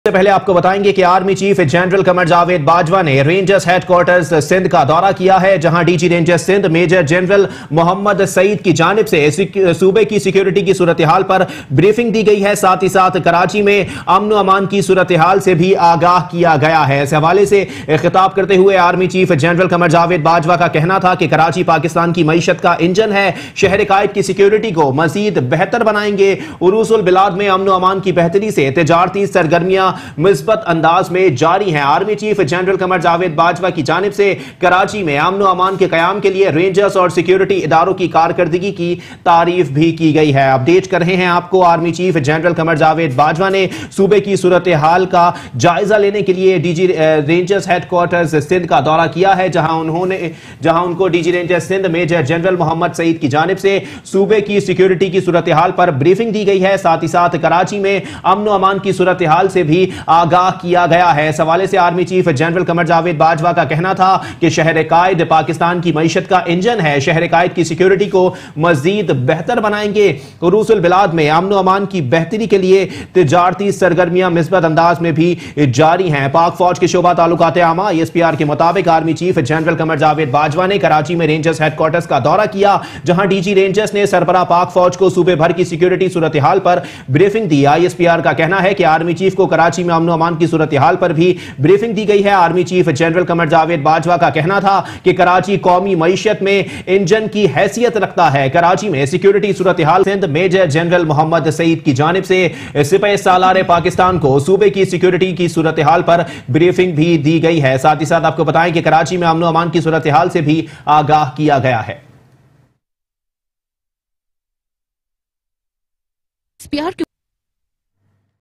سے پہلے آپ کو بتائیں گے کہ army chief general Qamar Javed Bajwa نے رینجرز ہیڈ کوارٹرز سندھ کا دورہ کیا ہے، جہاں D G rangers Sindh major general Muhammad Saeed کی جانب سے صوبے کی سیکیورٹی کی صورتحال پر بریفنگ دی گئی ہے۔ ساتھ ہی ساتھ کراچی میں امن و امان کی صورتحال سے بھی آگاہ کیا گیا ہے۔ اس حوالے سے خطاب کرتے ہوئے army chief general Qamar Javed Bajwa کا کہنا تھا کہ کراچی پاکستان کی معیشت کا انجن ہے، شہر قائد کی سیکیورٹی کو مزید بہتر بنائیں گے۔ عروس البلاد میں امن و امان کی بہتری سے تجارتی سرگرمیاں مثبت انداز میں جاری ہیں۔ Army chief general Qamar Javed Bajwa کی جانب سے کراچی میں امن و امان کے قیام کے لیے رینجرز اور سیکیورٹی اداروں کی کارکردگی کی تعریف بھی کی گئی ہے۔ اپڈیٹ کر رہے ہیں آپ کو، army chief general Qamar Javed Bajwa نے صوبے کی صورتحال کا جائزہ لینے کے لیے D G rangers headquarters Sindh کا دورہ کیا ہے، جہاں ان کو D G rangers Sindh major general Muhammad Saeed کی جانب سے صوبے کی سیکیورٹی کی صورتحال پر بریفنگ دی گئی ہے۔ ساتھ ہی ساتھ کراچی میں امن و امان کی صورتحال سے بھی آگاہ کیا گیا ہے۔ اس حوالے سے army chief general Qamar Javed Bajwa کا کہنا تھا کہ شہر قائد پاکستان کی معیشت کا انجن ہے، شہر قائد کی سیکیورٹی کو مزید بہتر بنائیں گے۔ عروس البلاد میں امن و امان کی بہتری کے لیے تجارتی سرگرمیاں مثبت انداز میں بھی جاری ہیں۔ پاک فوج کے شعبہ تعلقات عامہ ISPR کے مطابق army chief general Qamar Javed Bajwa نے کراچی میں رینجرز ہیڈ کوارٹرز کا دورہ کیا، جہاں ڈی جی رینجرز نے سربراہ پاک فوج کو صوبے بھر کی سیکیورٹی صورتحال پر بریفنگ دی۔ ISPR کا کہنا ہے کہ آرمی چیف کو کراچی میں امن و امان کی صورتحال پر بھی بریفنگ دی گئی ہے۔ Army chief general Qamar Javed Bajwa کا کہنا تھا کہ کراچی قومی معیشت میں انجن کی حیثیت رکھتا ہے۔ کراچی میں سیکیورٹی صورتحال سندھ میجر جنرل محمد سعید کی جانب سے سپہ سالار پاکستان کو صوبے کی سیکیورٹی کی صورتحال پر بریفنگ بھی دی گئی ہے۔ ساتھ ہی ساتھ آپ کو بتائیں کہ کراچی میں امن و امان کی صورتحال سے بھی آگاہ کیا گیا ہے۔